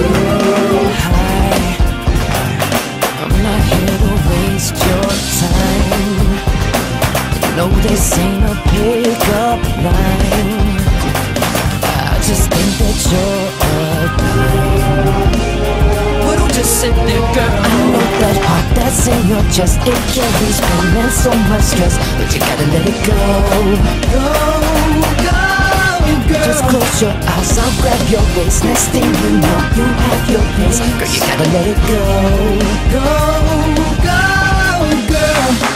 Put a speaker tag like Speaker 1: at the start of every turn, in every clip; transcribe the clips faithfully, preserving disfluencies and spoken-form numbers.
Speaker 1: I'm not here to waste your time. No, this ain't a pick-up line. I just think that you're a girl. Well, don't just sit there, girl. I know that heart that's in your chest, it carries pain and so much stress, but you gotta let it go. Go, go, girl. Just close your eyes, I'll grab your waist. Next thing you know, you have your pace. Girl, you gotta let it go. Go, go, girl.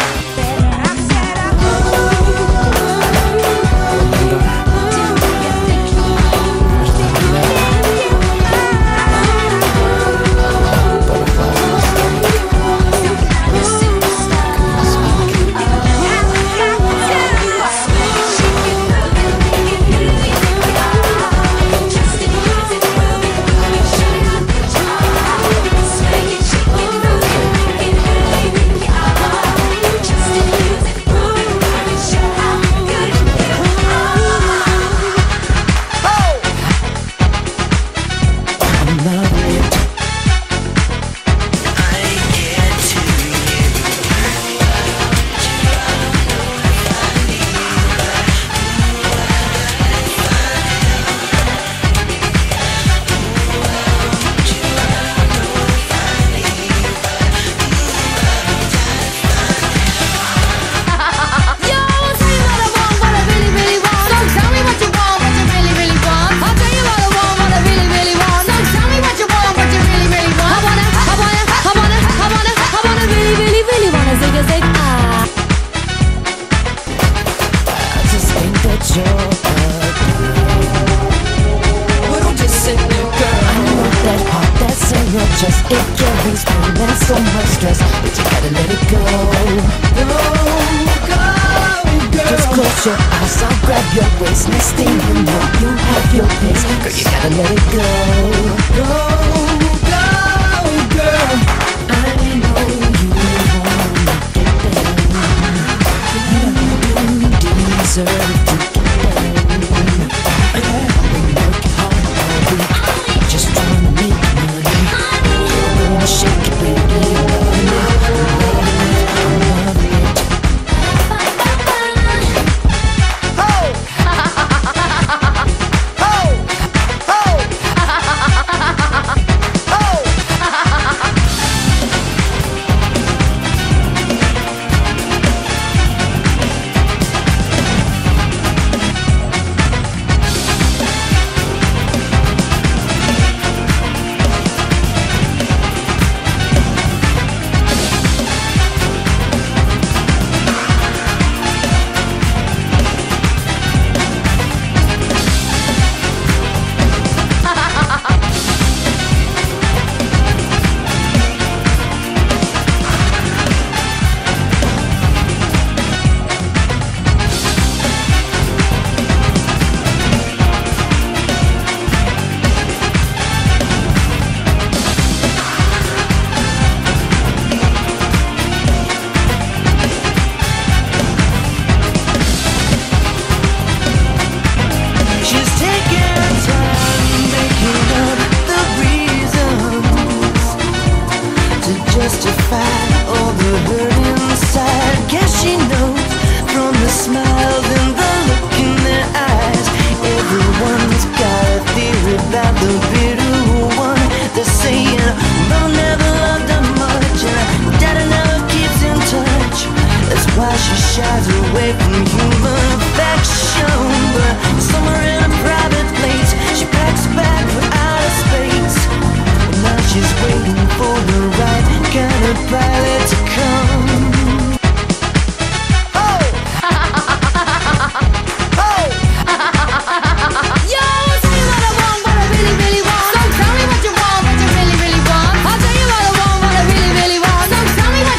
Speaker 1: Just it carries pain and so much stress, but you gotta let it go. Go, go, girl. Just close your eyes, I'll grab your waist. Next thing you know, you have your pace. Girl, you gotta let it go. Go, go, girl. I know you wanna get down. You deserve to get down. I've been working hard all week, just trying to make money. Shake it, baby, I love it, I love it. Ho! Ho! Ho!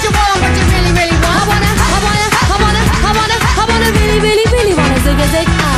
Speaker 2: Zig, zig, ah.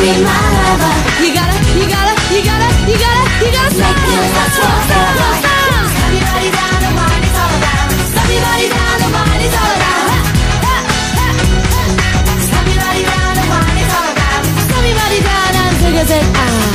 Speaker 2: be my lover. You gotta, you gotta, you gotta, you gotta, you gotta stop. Make me last forever. Stop your body down, the wine is all around. Stop your body down, the wine is all around. Stop your body down, the wine is all around. Stop your body down and take a sip. Ah.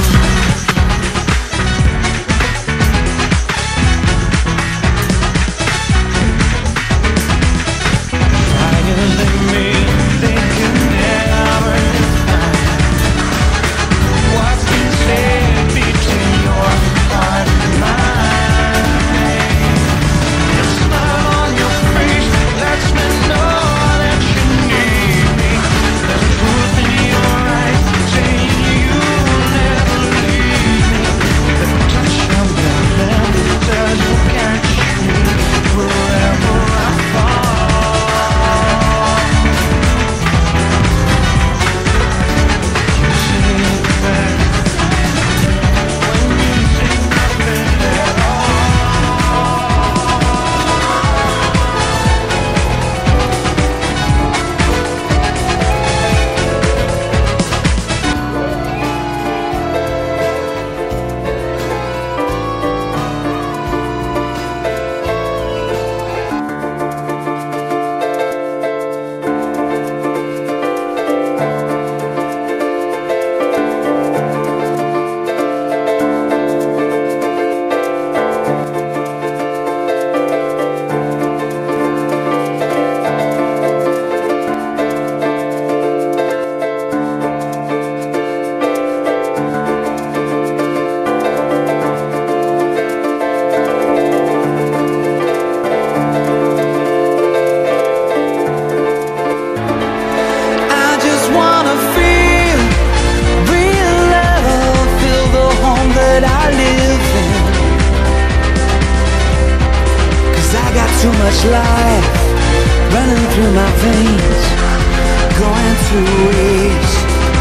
Speaker 1: Too much life running through my veins, going through waves.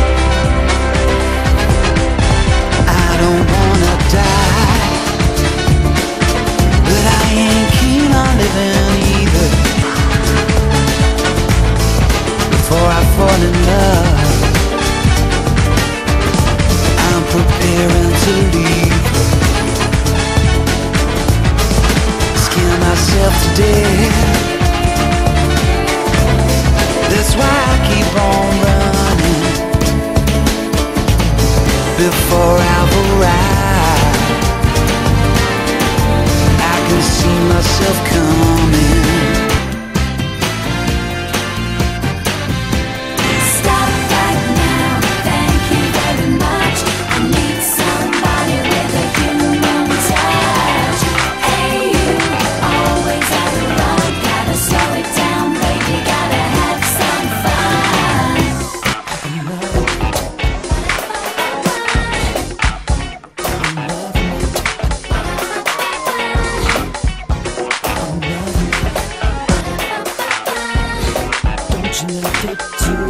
Speaker 1: I don't wanna die, but I ain't keen on living either. Before I fall in love, I'm preparing to leave. Myself to death. That's why I keep on running before I've arrived. I can see myself coming.
Speaker 2: Stop right now, thank you very much. I need somebody with a human touch. Hey, you always at the run, gotta slow it down, baby, gotta have some fun.
Speaker 1: Don't you love it too?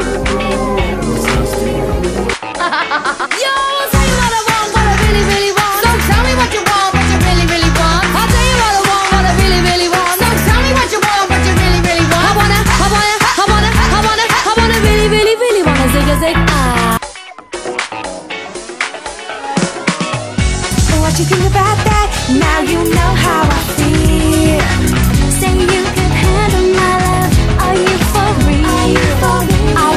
Speaker 2: Yo, I'll tell you what I want, what I really, really want. So tell me what you want, what you really, really want. I'll tell you what I want, what I really, really want. So tell me what you want, what you really, really want. I wanna, I wanna, I wanna, I wanna, I wanna really, really, really wanna zig a zig ah. What you think about that? Now you know how I feel. Say you can handle my love. Are you for real? Are you for real? I